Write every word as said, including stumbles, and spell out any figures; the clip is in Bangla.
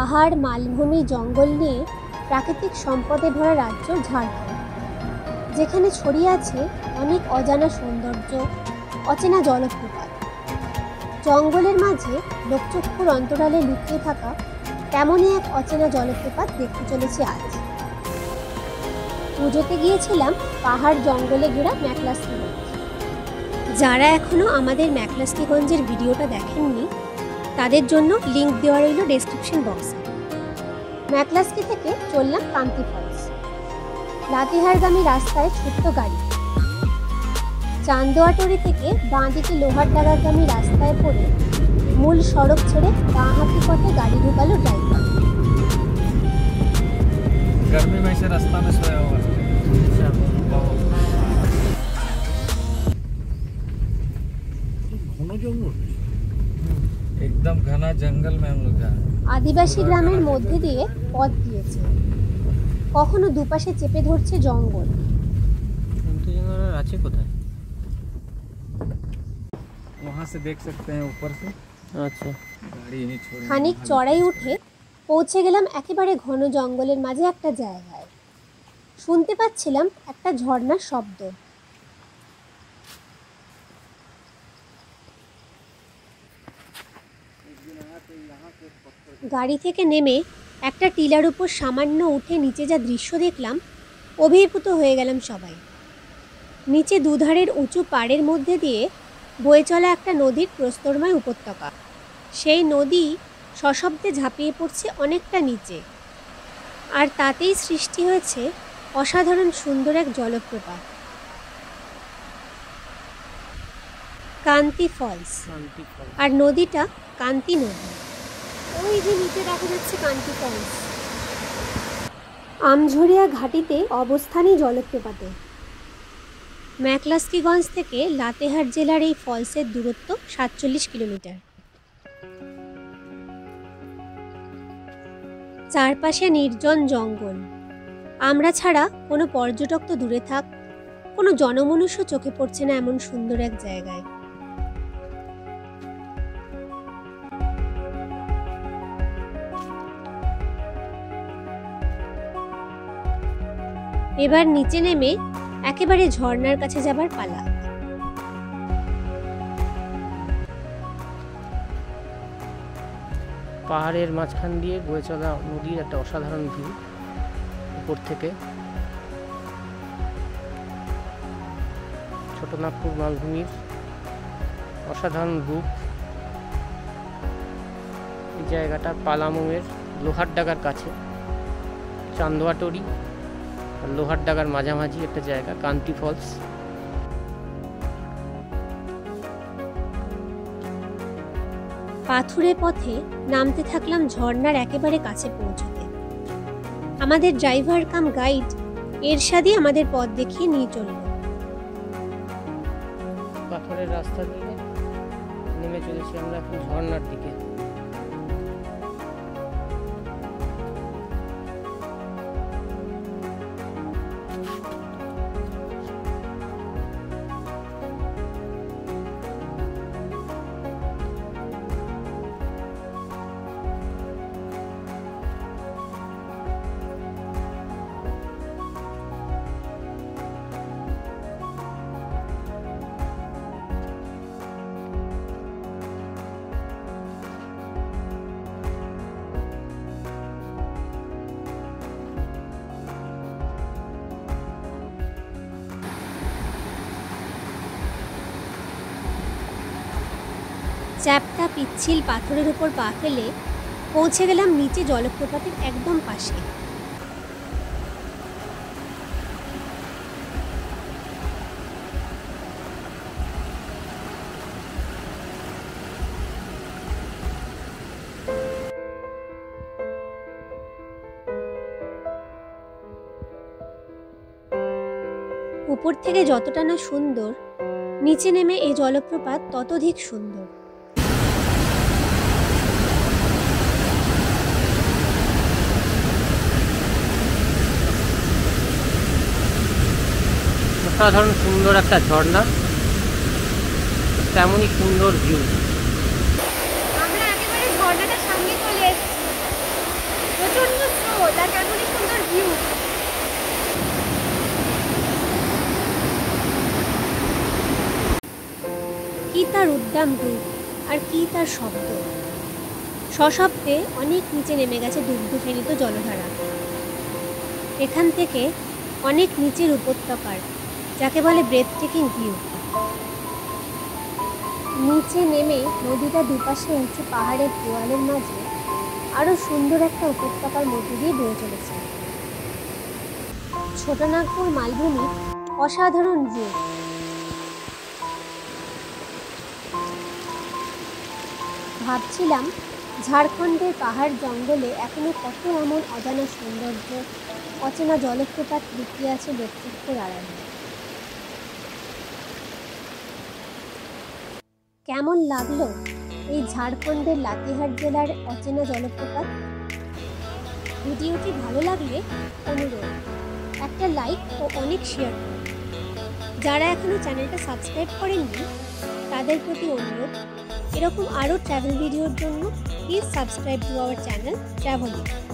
পাহাড়, মালভূমি, জঙ্গল নিয়ে প্রাকৃতিক সম্পদে ভরা রাজ্য ঝাড়খণ্ড, যেখানে ছড়িয়ে আছে অনেক অজানা সৌন্দর্য, অচেনা জলপ্রপাত। জঙ্গলের মাঝে লোকচক্ষুর অন্তরালে লুকিয়ে থাকা তেমনই এক অচেনা জলপ্রপাত দেখতে চলেছি আজ। পুজোতে গিয়েছিলাম পাহাড় জঙ্গলে ঘেরা ম্যাকলাস্কিগঞ্জ। যারা এখনও আমাদের ম্যাকলাস্কিগঞ্জের ভিডিওটা দেখেননি তাদের জন্য লিংক দেওয়া রইল ডেসক্রিপশন বক্সে। ম্যাকলাস্কি থেকে চললাম কান্তি ফলস। লাতিহারগামী রাস্তায় ছোট্ট গাড়ি। চান্দোয়াটরি থেকে বাঁ দিকে লোহারডাঙ্গাগামী রাস্তায় পড়ে মূল সড়ক ছেড়ে বাঁ হাতি পথে গাড়ি ঢুকালো ড্রাইভার। गर्मी में से रास्ता में सोया हुआ है। घना जंगल, एकदम घना जंगल में हम लोग जा रहे हैं। আদিবাসী গ্রামের মধ্যে দিয়ে পথ দিয়েছে, কখনো দুপাশে চেপে ধরছে জঙ্গল। আছে কোথায়? वहाँ से देख सकते हैं ऊपर से। अच्छा, गाड़ी नहीं छोड़। খানিক চড়াই উঠে পৌঁছে গেলাম একেবারে ঘন জঙ্গলের মাঝে একটা জায়গায়। শুনতে পাচ্ছিলাম একটা ঝর্ণার শব্দ। গাড়ি থেকে নেমে একটা টিলার উপর সামান্য উঠে নিচে যা দৃশ্য দেখলাম, অভিভূত হয়ে গেলাম সবাই। নিচে দুধারের উঁচু পাড়ের মধ্যে দিয়ে বয়ে চলা একটা নদীর প্রস্তরময় উপত্যকা। সেই নদী সশব্দে ঝাঁপিয়ে পড়ছে অনেকটা নিচে, আর তাতেই সৃষ্টি হয়েছে অসাধারণ সুন্দর এক জলপ্রপাত, কান্তি ফলস। আর নদীটা কান্তি নদী। ওই যে নিচে দেখা যাচ্ছে কান্তি ফলস। আমঝরিয়া ঘাটিতে অবস্থানই জলপ্রপাতে। ম্যাকলাস্কিগঞ্জ থেকে লাতেহার জেলার এই ফলসের দূরত্ব সাতচল্লিশ কিলোমিটার। চারপাশে নির্জন জঙ্গল। আমরা ছাড়া কোনো পর্যটক তো দূরে থাক, কোনো জনমনুষ্য চোখে পড়ছে না এমন সুন্দর এক জায়গায়। এবার নিচে নেমে একেবারে ঝর্ণার কাছে যাবার পালা। পাহাড়ের মাঝখান দিয়ে বয়ে চলা নদীর একটা অসাধারণ ভিউ উপর থেকে। ছোটনাগপুর মালভূমির অসাধারণ রূপ। এই জায়গাটা পালামুয়ের লোহারডাঙ্গার কাছে, চান্দোয়াটরি আর লোহারডাঙ্গার মাঝামাঝি একটা জায়গা, কান্তি ফলস। পাথুরে পথে নামতে থাকলাম ঝর্ণার একেবারে কাছে পৌঁছতে। আমাদের ড্রাইভার কাম গাইড এরশাদই আমাদের পথ দেখিয়ে নিয়ে চলল। পাথরের রাস্তা দিয়ে নেমে চলেছি আমরা এখন ঝর্ণার দিকে। চ্যাপ্টা পিচ্ছিল পাথরের উপর পা ফেলে পৌঁছে গেলাম নিচে জলপ্রপাতের একদম পাশে। উপর থেকে যতটা না সুন্দর, নিচে নেমে এই জলপ্রপাত ততোধিক সুন্দর। অসাধারণ সুন্দর একটা ঝর্ণা, তেমনই সুন্দর ভিউ। আমরা একেবারে ঝর্ণাটার সামনে চলে এসেছি। তার উদ্দাম রূপ, আর কি তার শব্দ! সশব্দে অনেক নিচে নেমে গেছে দুগ্ধফেনিত জলধারা। এখান থেকে অনেক নিচের উপত্যকার, যাকে বলে ব্রেথটেকিং ভিউ। নিচে নেমে নদীটা দুপাশে উঁচু পাহাড়ের দেওয়ালের মাঝে আরো সুন্দর একটা উপত্যকার মধ্যে দিয়ে বয়ে চলেছে। ছোটনাগপুর মালভূমির অসাধারণ রূপ। ভাবছিলাম ঝাড়খণ্ডের পাহাড় জঙ্গলে এখনো কত এমন অজানা সৌন্দর্য, অচেনা জলপ্রপাত লুকিয়ে আছে লোকচক্ষুর আড়ালে। কেমন লাগলো এই ঝাড়খণ্ডের লাতেহার জেলার অচেনা জলপ্রপাত? ভিডিওটি ভালো লাগলে অনুরোধ একটা লাইক ও অনেক শেয়ার করুন। যারা এখনো চ্যানেলটা সাবস্ক্রাইব করেননি তাদের প্রতি অনুরোধ, এরকম আরও ট্রাভেল ভিডিওর জন্য please subscribe to our channel travelling.